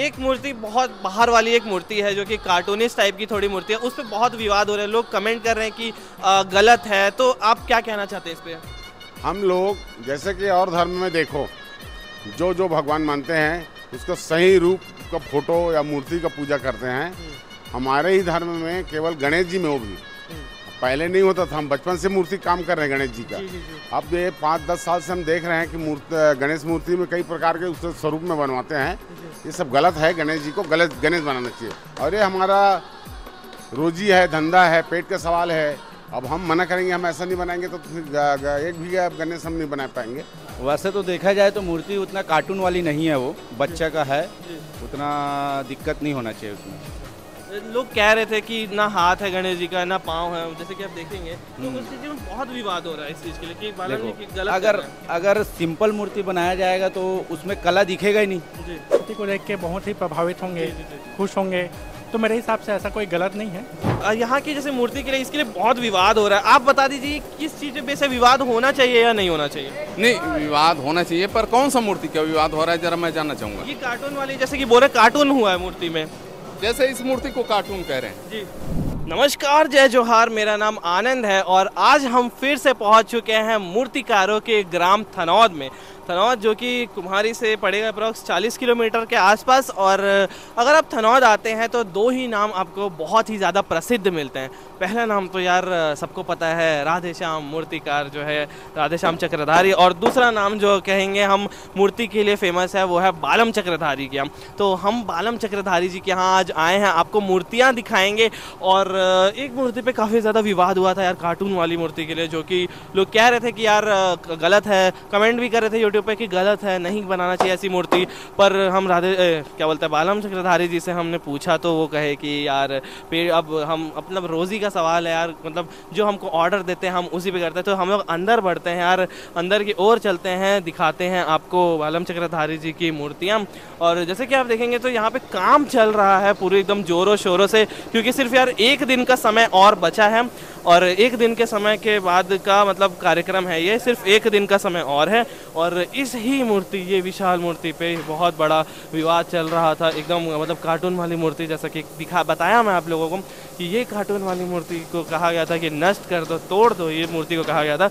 एक मूर्ति बहुत बाहर वाली एक मूर्ति है जो कि कार्टूनिस्ट टाइप की थोड़ी मूर्ति है, उस पर बहुत विवाद हो रहे हैं, लोग कमेंट कर रहे हैं कि गलत है, तो आप क्या कहना चाहते हैं इस पर? हम लोग जैसे कि और धर्म में देखो, जो जो भगवान मानते हैं उसको सही रूप का फोटो या मूर्ति का पूजा करते हैं। हमारे ही धर्म में केवल गणेश जी में, वो भी पहले नहीं होता था, हम बचपन से मूर्ति काम कर रहे हैं गणेश जी का। अब ये 5-10 साल से हम देख रहे हैं कि गणेश मूर्ति में कई प्रकार के उस स्वरूप में बनवाते हैं। ये सब गलत है, गणेश जी को गलत गणेश बनाना चाहिए। और ये हमारा रोजी है, धंधा है, पेट का सवाल है। अब हम मना करेंगे हम ऐसा नहीं बनाएंगे तो फिर एक भी गणेश हम नहीं बना पाएंगे। वैसे तो देखा जाए तो मूर्ति उतना कार्टून वाली नहीं है, वो बच्चा का है, उतना दिक्कत नहीं होना चाहिए उसमें। लोग कह रहे थे कि ना हाथ है गणेश जी का, ना पाँव है, जैसे कि आप देखेंगे तो उस चीज़ में बहुत विवाद हो रहा है इस चीज़ के लिए कि बालाजी की गलत अगर सिंपल मूर्ति बनाया जाएगा तो उसमें कला दिखेगा ही नहीं। मूर्ति को देख के बहुत ही प्रभावित होंगे, खुश होंगे, तो मेरे हिसाब से ऐसा कोई गलत नहीं है। यहाँ की जैसे मूर्ति के लिए इसके लिए बहुत विवाद हो रहा है, आप बता दीजिए किस चीज़ पे से विवाद होना चाहिए या नहीं होना चाहिए? नहीं, विवाद होना चाहिए, पर कौन सा मूर्ति का विवाद हो रहा है जरा मैं जानना चाहूँगा। ये कार्टून वाली, जैसे कि बोले कार्टून हुआ है मूर्ति में, जैसे इस मूर्ति को कार्टून कह रहे हैं। जी नमस्कार, जय जोहार, मेरा नाम आनंद है और आज हम फिर से पहुंच चुके हैं मूर्तिकारों के ग्राम थनौद में। थनौद जो कि कुम्हारी से पड़ेगा अप्रॉक्स 40 किलोमीटर के आसपास। और अगर आप थनौद आते हैं तो दो ही नाम आपको बहुत ही ज़्यादा प्रसिद्ध मिलते हैं। पहला नाम तो यार सबको पता है, राधे श्याम मूर्तिकार जो है राधे श्याम चक्रधारी, और दूसरा नाम जो कहेंगे हम मूर्ति के लिए फेमस है वो है बालम चक्रधारी के। तो हम बालम चक्रधारी जी के यहाँ आज आए हैं, आपको मूर्तियाँ दिखाएंगे। और एक मूर्ति पे काफ़ी ज़्यादा विवाद हुआ था यार, कार्टून वाली मूर्ति के लिए, जो कि लोग कह रहे थे कि यार गलत है, कमेंट भी कर रहे थे यूट्यूब पे कि गलत है, नहीं बनाना चाहिए ऐसी मूर्ति। पर हम क्या बोलते हैं बालम चक्रधारी जी से हमने पूछा तो वो कहे कि यार अब हम मतलब रोज़ी का सवाल है यार, मतलब जो हमको ऑर्डर देते हैं हम उसी पे करते हैं। तो हम लोग अंदर बढ़ते हैं यार, अंदर की ओर चलते हैं, दिखाते हैं आपको बालम चक्रधारी जी की मूर्तियाँ। और जैसे कि आप देखेंगे तो यहाँ पे काम चल रहा है पूरे एकदम ज़ोरों शोरों से, क्योंकि सिर्फ यार एक दिन का समय और बचा है। और एक दिन के समय के बाद का मतलब कार्यक्रम है ये, सिर्फ एक दिन का समय और है। और इस ही मूर्ति, ये विशाल मूर्ति पे बहुत बड़ा विवाद चल रहा था, एकदम मतलब कार्टून वाली मूर्ति, जैसा कि बताया मैं आप लोगों को कि ये कार्टून वाली मूर्ति को कहा गया था कि नष्ट कर दो, तोड़ दो, ये मूर्ति को कहा गया था।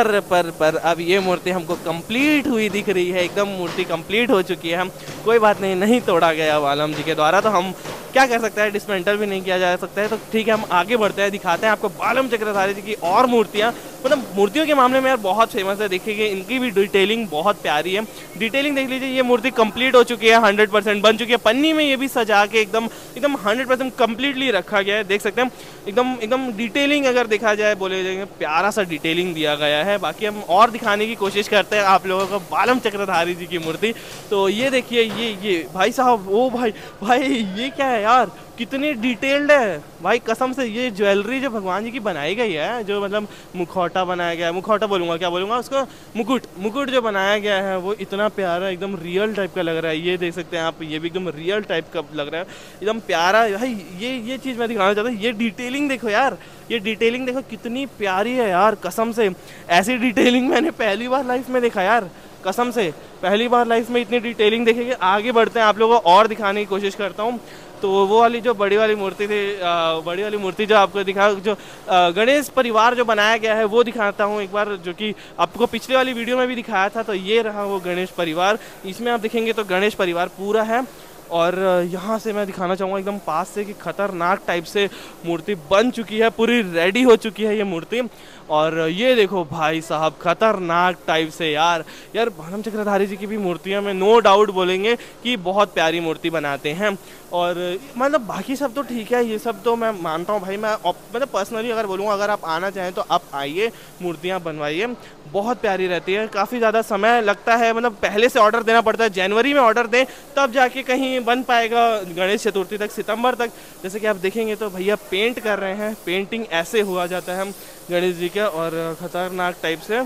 पर अब ये मूर्ति हमको कंप्लीट हुई दिख रही है, एकदम मूर्ति कंप्लीट हो चुकी है। हम कोई बात नहीं तोड़ा गया बालम जी के द्वारा, तो हम क्या कर सकते हैं, डिसमेंटल भी नहीं किया जा सकता है। तो ठीक है, हम आगे बढ़ते हैं, दिखाते हैं आपको बालम चक्रधारी जी की और मूर्तियाँ। मतलब मूर्तियों के मामले में यार बहुत फेमस है, देखिए इनकी भी डिटेलिंग बहुत प्यारी है। डिटेलिंग देख लीजिए, ये मूर्ति कंप्लीट हो चुकी है, 100% बन चुकी है, पन्नी में ये भी सजा के एकदम 100% कम्प्लीटली रखा गया है, देख सकते हैं। एकदम डिटेलिंग अगर देखा जाए, बोले जाएंगे प्यारा सा डिटेलिंग दिया गया है। बाकी हम और दिखाने की कोशिश करते हैं आप लोगों को बालम चक्रधारी जी की मूर्ति। तो ये देखिए, ये भाई साहब, ओ भाई ये क्या है यार, कितनी डिटेल्ड है भाई, कसम से। ये ज्वेलरी जो भगवान जी की बनाई गई है, जो मतलब मुखौटा बनाया गया है, मुखौटा बोलूँगा, क्या बोलूँगा उसको, मुकुट जो बनाया गया है वो इतना प्यारा, एकदम रियल टाइप का लग रहा है। ये देख सकते हैं आप, ये भी एकदम रियल टाइप का लग रहा है, एकदम प्यारा भाई। ये चीज़ मैं दिखाना चाहता हूँ, ये डिटेलिंग देखो यार, ये डिटेलिंग देखो कितनी प्यारी है यार, कसम से। ऐसी डिटेलिंग मैंने पहली बार लाइफ में देखा यार, कसम से पहली बार लाइफ में इतनी डिटेलिंग देखेंगे। आगे बढ़ते हैं, आप लोगों को और दिखाने की कोशिश करता हूँ। तो वो वाली जो बड़ी वाली मूर्ति थी, बड़ी वाली मूर्ति जो आपको दिखा, जो गणेश परिवार जो बनाया गया है वो दिखाता हूँ एक बार, जो कि आपको पिछले वाली वीडियो में भी दिखाया था। तो ये रहा वो गणेश परिवार, इसमें आप देखेंगे तो गणेश परिवार पूरा है। और यहाँ से मैं दिखाना चाहूँगा एकदम पास से कि खतरनाक टाइप से मूर्ति बन चुकी है, पूरी रेडी हो चुकी है ये मूर्ति। और ये देखो भाई साहब, खतरनाक टाइप से यार बालम चक्रधारी जी की भी मूर्तियाँ में नो डाउट बोलेंगे कि बहुत प्यारी मूर्ति बनाते हैं। और मतलब बाकी सब तो ठीक है, ये सब तो मैं मानता हूँ भाई। मैं मतलब पर्सनली अगर बोलूँगा, अगर आप आना चाहें तो आप आइए, मूर्तियाँ बनवाइए, बहुत प्यारी रहती है। काफ़ी ज़्यादा समय लगता है, मतलब पहले से ऑर्डर देना पड़ता है, जनवरी में ऑर्डर दें तब जाके कहीं बन पाएगा गणेश चतुर्थी तक, सितंबर तक। जैसे कि आप देखेंगे तो भैया पेंट कर रहे हैं, पेंटिंग ऐसे हुआ जाता है गणेश जी का। और ख़तरनाक टाइप से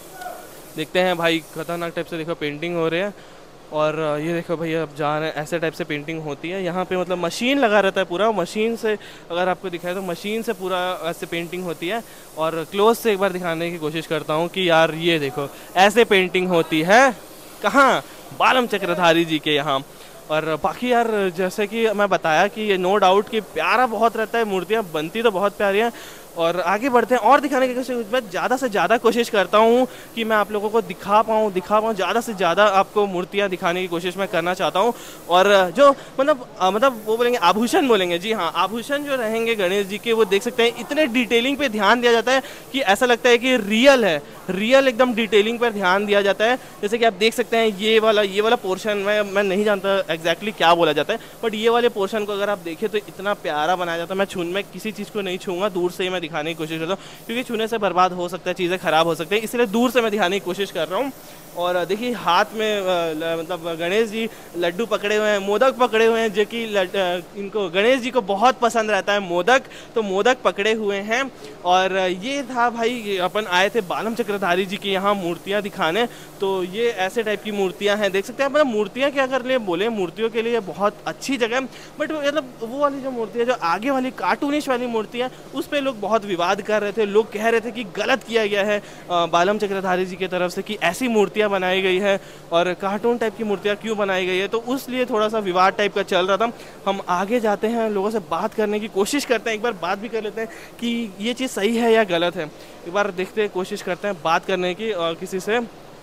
देखते हैं भाई, खतरनाक टाइप से देखो पेंटिंग हो रही है। और ये देखो भैया अब जा रहे हैं, ऐसे टाइप से पेंटिंग होती है यहाँ पे, मतलब मशीन लगा रहता है पूरा, मशीन से अगर आपको दिखाए तो मशीन से पूरा ऐसे पेंटिंग होती है। और क्लोज से एक बार दिखाने की कोशिश करता हूँ कि यार ये देखो ऐसे पेंटिंग होती है, कहाँ, बालम चक्रधारी जी के यहाँ। और बाकी यार जैसे कि मैं बताया कि ये नो डाउट कि प्यारा बहुत रहता है, मूर्तियाँ बनती तो बहुत प्यारी हैं। और आगे बढ़ते हैं और दिखाने की कोशिश, मैं ज़्यादा से ज़्यादा कोशिश करता हूँ कि मैं आप लोगों को दिखा पाऊँ ज़्यादा से ज़्यादा आपको मूर्तियाँ दिखाने की कोशिश मैं करना चाहता हूँ। और जो मतलब वो बोलेंगे आभूषण बोलेंगे, जी हाँ, आभूषण जो रहेंगे गणेश जी के, वो देख सकते हैं इतने डिटेलिंग पे ध्यान दिया जाता है कि ऐसा लगता है कि रियल है, रियल एकदम डिटेलिंग पर ध्यान दिया जाता है। जैसे कि आप देख सकते हैं ये वाला पोर्शन मैं नहीं जानता एग्जैक्टली क्या बोला जाता है, बट ये वाले पोर्शन को अगर आप देखें तो इतना प्यारा बनाया जाता है। मैं किसी चीज़ को नहीं छूँगा, दूर से ही मैं दिखाने की कोशिश करता हूँ, क्योंकि छूने से बर्बाद हो सकता है, चीज़ें खराब हो सकती है, इसलिए दूर से मैं दिखाने की कोशिश कर रहा हूँ। और देखिए हाथ में मतलब गणेश जी लड्डू पकड़े हुए हैं, मोदक पकड़े हुए हैं, जो कि इनको गणेश जी को बहुत पसंद रहता है मोदक, तो मोदक पकड़े हुए हैं। और ये था भाई, अपन आए थे बालम चक्रधारी जी की यहाँ मूर्तियाँ दिखाने, तो ये ऐसे टाइप की मूर्तियाँ हैं, देख सकते हैं। मतलब मूर्तियाँ क्या कर ले बोले, मूर्तियों के लिए बहुत अच्छी जगह है, बट मतलब वो वाली जो मूर्ति है, जो आगे वाली कार्टूनिश वाली मूर्ति है, उस पर लोग बहुत विवाद कर रहे थे। लोग कह रहे थे कि गलत किया गया है बालम चक्रधारी जी की तरफ से कि ऐसी मूर्तियाँ बनाई गई है और कार्टून टाइप की मूर्तियाँ क्यों बनाई गई है, तो उसलिए थोड़ा सा विवाद टाइप का चल रहा था। हम आगे जाते हैं, लोगों से बात करने की कोशिश करते हैं, एक बार बात भी कर लेते हैं कि ये चीज़ सही है या गलत है। एक बार देखते हैं, कोशिश करते हैं बात करने की, और किसी से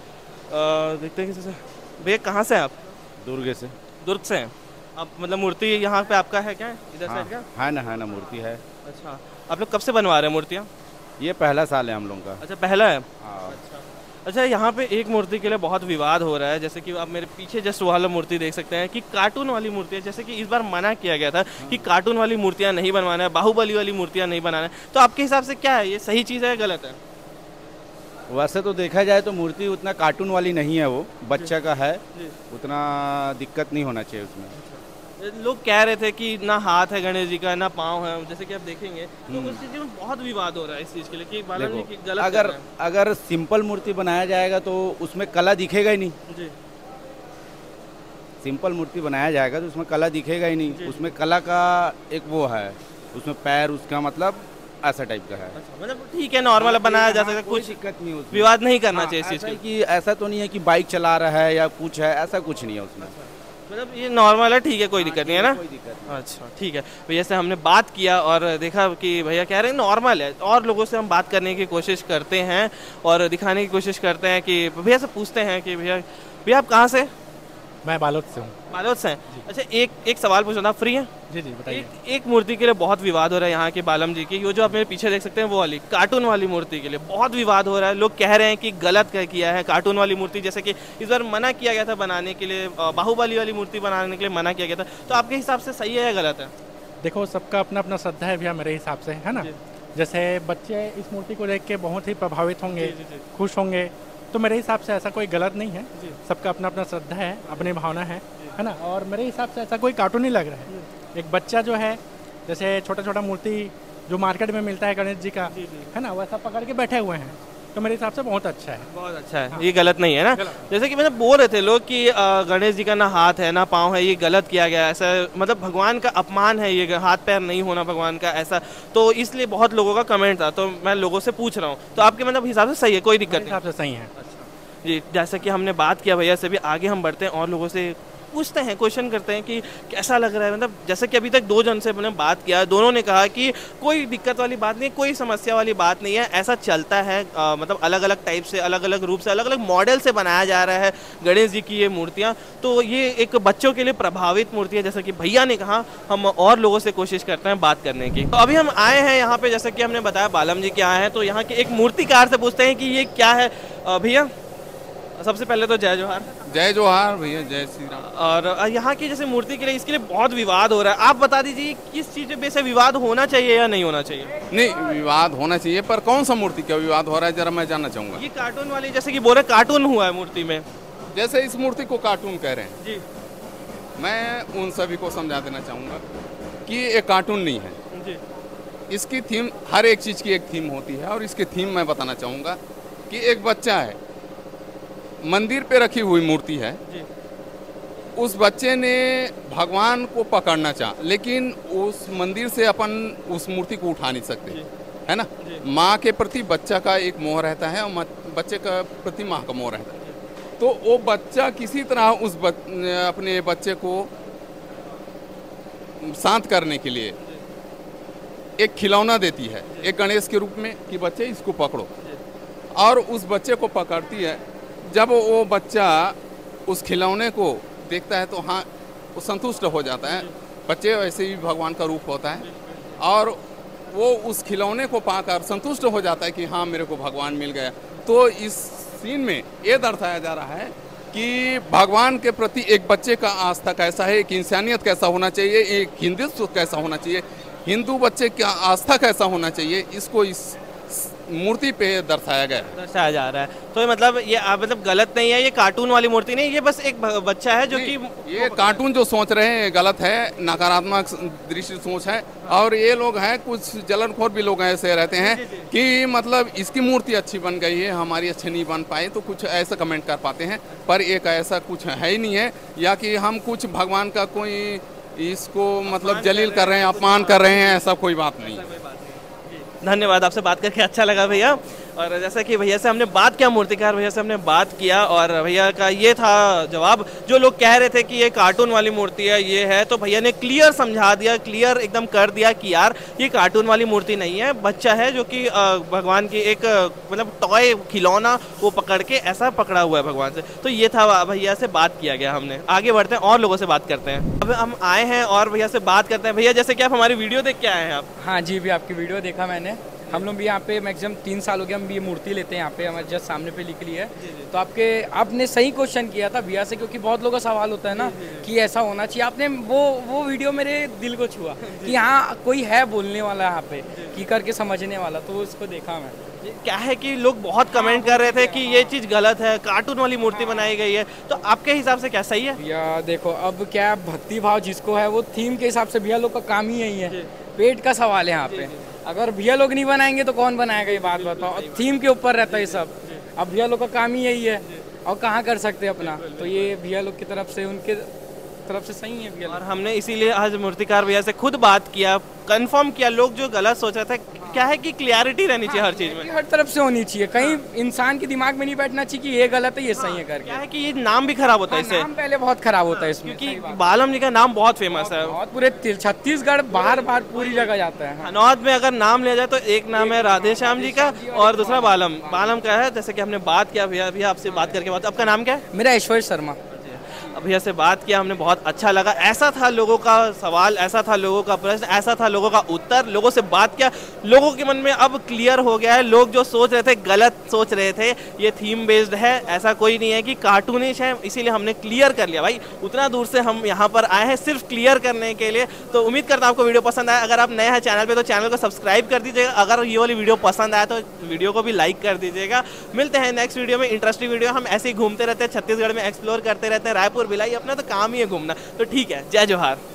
देखते हैं किसी से। भैया कहाँ से हैं आप? दुर्ग से। दुर्ग से हैं आप? मतलब मूर्ति यहाँ पे आपका है क्या, इधर साइड का? है ना मूर्ति है। अच्छा, आप लोग कब से बनवा रहे हैं मूर्तियाँ? ये पहला साल है हम लोगों का। अच्छा, पहला है। हाँ। अच्छा, यहाँ पे एक मूर्ति के लिए बहुत विवाद हो रहा है, जैसे कि आप मेरे पीछे जस्ट वाला मूर्ति देख सकते हैं कि कार्टून वाली मूर्ति है। जैसे कि इस बार मना किया गया था कि कार्टून वाली मूर्तियाँ नहीं बनवाना है, बाहुबली वाली मूर्तियाँ नहीं बनाना है, तो आपके हिसाब से क्या है, ये सही चीज़ है या गलत है? वैसे तो देखा जाए तो मूर्ति उतना कार्टून वाली नहीं है, वो बच्चा का है, उतना दिक्कत नहीं होना चाहिए उसमें। लोग कह रहे थे कि ना हाथ है गणेश जी का, ना पाँव है, जैसे कि आप देखेंगे तो उस चीज़ में बहुत विवाद हो रहा है इस चीज़ के लिए कि बालाजी जी की गलत अगर सिंपल मूर्ति बनाया जाएगा तो उसमें कला दिखेगा ही नहीं जी। सिंपल मूर्ति बनाया जाएगा तो उसमें कला दिखेगा ही नहीं जी। उसमें कला का एक वो है, उसमें पैर उसका मतलब ऐसा टाइप का है। अच्छा, मतलब ठीक है, नॉर्मल बनाया जा सकता है, कुछ दिक्कत नहीं है, विवाद नहीं करना चाहिए इस चीज़ की। ऐसा तो नहीं है कि बाइक चला रहा है या कुछ है, ऐसा कुछ नहीं है उसमें। मतलब ये नॉर्मल है, ठीक है, कोई दिक्कत नहीं है ना? कोई दिक्कत नहीं। अच्छा, ठीक है भैया से हमने बात किया और देखा कि भैया कह रहे हैं नॉर्मल है, और लोगों से हम बात करने की कोशिश करते हैं और दिखाने की कोशिश करते हैं कि भैया से पूछते हैं कि भैया आप कहाँ से? मैं बालोद से हूँ। बालोद से हैं? अच्छा, एक सवाल पूछना था, फ्री है? जी बताइए। एक मूर्ति के लिए बहुत विवाद हो रहा है यहाँ के बालम जी की, वो जो आप मेरे पीछे देख सकते हैं वो वाली कार्टून वाली मूर्ति के लिए बहुत विवाद हो रहा है। लोग कह रहे हैं कि गलत किया है कार्टून वाली मूर्ति, जैसे कि इस बार मना किया गया था बनाने के लिए, बाहुबली वाली मूर्ति बनाने के लिए मना किया गया था, तो आपके हिसाब से सही है या गलत है? देखो, सबका अपना अपना श्रद्धा है भैया, मेरे हिसाब से, है ना। जैसे बच्चे इस मूर्ति को देख के बहुत ही प्रभावित होंगे, खुश होंगे, तो मेरे हिसाब से ऐसा कोई गलत नहीं है। सबका अपना अपना श्रद्धा है, अपनी भावना है ना। और मेरे हिसाब से ऐसा कोई कार्टून नहीं लग रहा है। एक बच्चा जो है, जैसे छोटा छोटा मूर्ति जो मार्केट में मिलता है गणेश जी का, है ना, वैसा पकड़ के बैठे हुए हैं, तो मेरे हिसाब से बहुत अच्छा है। बहुत अच्छा है। हाँ। ये गलत नहीं है ना? जैसे कि मैंने बोल रहे थे लोग कि गणेश जी का ना हाथ है ना पाँव है, ये गलत किया गया, ऐसा मतलब भगवान का अपमान है, ये हाथ पैर नहीं होना भगवान का, ऐसा, तो इसलिए बहुत लोगों का कमेंट था, तो मैं लोगों से पूछ रहा हूँ, तो आपके मतलब हिसाब से सही है, कोई दिक्कत नहीं? हिसाब से सही है। जी, जैसा कि हमने बात किया भैया से भी, आगे हम बढ़ते हैं और लोगों से पूछते हैं, क्वेश्चन करते हैं कि कैसा लग रहा है। मतलब जैसे कि अभी तक 2 जन से मैंने बात किया, दोनों ने कहा कि कोई दिक्कत वाली बात नहीं, कोई समस्या वाली बात नहीं है, ऐसा चलता है। मतलब अलग अलग टाइप से, अलग अलग रूप से, अलग अलग मॉडल से बनाया जा रहा है गणेश जी की ये मूर्तियाँ, तो ये एक बच्चों के लिए प्रभावित मूर्ति है, जैसा कि भैया ने कहा। हम और लोगों से कोशिश करते हैं बात करने की। तो अभी हम आए हैं यहाँ पे, जैसा कि हमने बताया बालम जी के आए हैं, तो यहाँ के एक मूर्तिकार से पूछते हैं कि ये क्या है। भैया सबसे पहले तो जय जोहार। जय जोहार भैया, जय श्री राम। और यहाँ की जैसे मूर्ति के लिए, इसके लिए बहुत विवाद हो रहा है, आप बता दीजिए किस चीज़ पे से विवाद होना चाहिए या नहीं होना चाहिए? नहीं, विवाद होना चाहिए, पर कौन सा मूर्ति का विवाद हो रहा है जरा मैं जानना चाहूँगा। ये कार्टून वाली, जैसे कि बोल रहे कार्टून हुआ है मूर्ति में, जैसे इस मूर्ति को कार्टून कह रहे हैं जी, मैं उन सभी को समझा देना चाहूँगा कि ये कार्टून नहीं है जी। इसकी थीम, हर एक चीज़ की एक थीम होती है, और इसकी थीम मैं बताना चाहूँगा कि एक बच्चा है, मंदिर पे रखी हुई मूर्ति है जी। उस बच्चे ने भगवान को पकड़ना चाहा, लेकिन उस मंदिर से अपन उस मूर्ति को उठा नहीं सकते, है ना। माँ के प्रति बच्चा का एक मोह रहता है और बच्चे का प्रति माँ का मोह रहता है, तो वो बच्चा किसी तरह उस अपने बच्चे को शांत करने के लिए एक खिलौना देती है एक गणेश के रूप में कि बच्चे इसको पकड़ो, और उस बच्चे को पकड़ती है। जब वो बच्चा उस खिलौने को देखता है तो हाँ वो संतुष्ट हो जाता है। बच्चे वैसे ही भगवान का रूप होता है, और वो उस खिलौने को पाकर संतुष्ट हो जाता है कि हाँ मेरे को भगवान मिल गया। तो इस सीन में ये दर्शाया जा रहा है कि भगवान के प्रति एक बच्चे का आस्था कैसा है, एक इंसानियत कैसा होना चाहिए, एक हिंदुत्व कैसा होना चाहिए, हिंदू बच्चे का आस्था कैसा होना चाहिए, इसको इस मूर्ति पे दर्शाया गया है, दर्शाया जा रहा है। तो मतलब ये मतलब गलत नहीं है, ये कार्टून वाली मूर्ति नहीं, ये बस एक बच्चा है जो कि ये कार्टून जो सोच रहे हैं गलत है, नकारात्मक दृष्टि सोच है। और ये लोग हैं कुछ जलनखोर भी लोग ऐसे रहते हैं कि मतलब इसकी मूर्ति अच्छी बन गई है, हमारी अच्छी नहीं बन पाई, तो कुछ ऐसा कमेंट कर पाते हैं। पर एक ऐसा कुछ है ही नहीं है, या कि हम कुछ भगवान का कोई इसको मतलब जलील कर रहे हैं, अपमान कर रहे हैं, ऐसा कोई बात नहीं है। धन्यवाद, आपसे बात करके अच्छा लगा भैया। और जैसा कि भैया से हमने बात किया, मूर्तिकार भैया से हमने बात किया, और भैया का ये था जवाब। जो लोग कह रहे थे कि ये कार्टून वाली मूर्ति है, ये है, तो भैया ने क्लियर समझा दिया, क्लियर एकदम कर दिया कि यार ये कार्टून वाली मूर्ति नहीं है, बच्चा है जो कि भगवान की एक मतलब टॉय खिलौना वो पकड़ के ऐसा पकड़ा हुआ है भगवान से। तो ये था, भैया से बात किया गया। हमने आगे बढ़ते हैं और लोगों से बात करते हैं। अब हम आए हैं और भैया से बात करते हैं। भैया जैसे कि आप हमारी वीडियो देख के आए हैं आप? हाँ जी, भी आपकी वीडियो देखा मैंने। हम लोग भी यहाँ पे मैक्सिमम 3 साल हो गए हम भी ये मूर्ति लेते हैं यहाँ पे, हमारे जस्ट सामने पे लिख ली है। तो आपने सही क्वेश्चन किया था भैया से, क्योंकि बहुत लोगों का सवाल होता है ना कि ऐसा होना चाहिए। आपने वो वीडियो मेरे दिल को छुआ कि हाँ कोई है बोलने वाला यहाँ पे कि करके समझने वाला, तो उसको देखा मैं। क्या है कि लोग बहुत कमेंट कर रहे थे कि ये चीज़ गलत है, कार्टून वाली मूर्ति बनाई गई है, तो आपके हिसाब से क्या सही है? भैया देखो, अब क्या भक्ति भाव जिसको है वो थीम के हिसाब से, भैया लोग का काम ही यही है, पेट का सवाल है यहाँ पे। अगर भैया लोग नहीं बनाएंगे तो कौन बनाएगा, ये बात बताओ। और थीम के ऊपर रहता है सब, अब भैया लोग का काम ही यही है, और कहाँ कर सकते हैं अपना। तो ये भैया लोग की तरफ से, उनके तरफ से सही है भैया। और हमने इसीलिए आज मूर्तिकार भैया से खुद बात किया, कंफर्म किया। लोग जो गलत सोच रहे थे, क्या है कि क्लियरिटी रहनी चाहिए हर चीज में, हर तरफ से होनी चाहिए। कहीं इंसान के दिमाग में नहीं बैठना चाहिए कि ये गलत है ये सही है करके। क्या है कि ये नाम भी खराब होता है इससे, नाम पहले बहुत खराब होता है इसमें, क्योंकि बालम जी का नाम बहुत फेमस है, बहुत पूरे छत्तीसगढ़ बाहर पूरी जगह जाता है। धनौद में अगर नाम लिया जाए तो एक नाम है राधे श्याम जी का और दूसरा बालम का है। जैसे कि हमने बात किया भैया आपसे बात करके बात, आपका नाम क्या है? मेरा ऐश्वर्य शर्मा। भैया से बात किया हमने, बहुत अच्छा लगा। ऐसा था लोगों का सवाल, ऐसा था लोगों का प्रश्न, ऐसा था लोगों का उत्तर। लोगों से बात किया, लोगों के मन में अब क्लियर हो गया है। लोग जो सोच रहे थे, गलत सोच रहे थे, ये थीम बेस्ड है, ऐसा कोई नहीं है कि कार्टूनिश है। इसीलिए हमने क्लियर कर लिया भाई, उतना दूर से हम यहाँ पर आए हैं सिर्फ क्लियर करने के लिए। तो उम्मीद करता हूँ आपको वीडियो पसंद आया। अगर आप नए हैं चैनल पर तो चैनल को सब्सक्राइब कर दीजिएगा। अगर ये वाली वीडियो पसंद आया तो वीडियो को भी लाइक कर दीजिएगा। मिलते हैं नेक्स्ट वीडियो में, इंटरेस्टिंग वीडियो। हम ऐसे ही घूमते रहते हैं, छत्तीसगढ़ में एक्सप्लोर करते रहते हैं। रायपुर भिलाई अपना तो काम ही है घूमना। तो ठीक है, जय जोहार।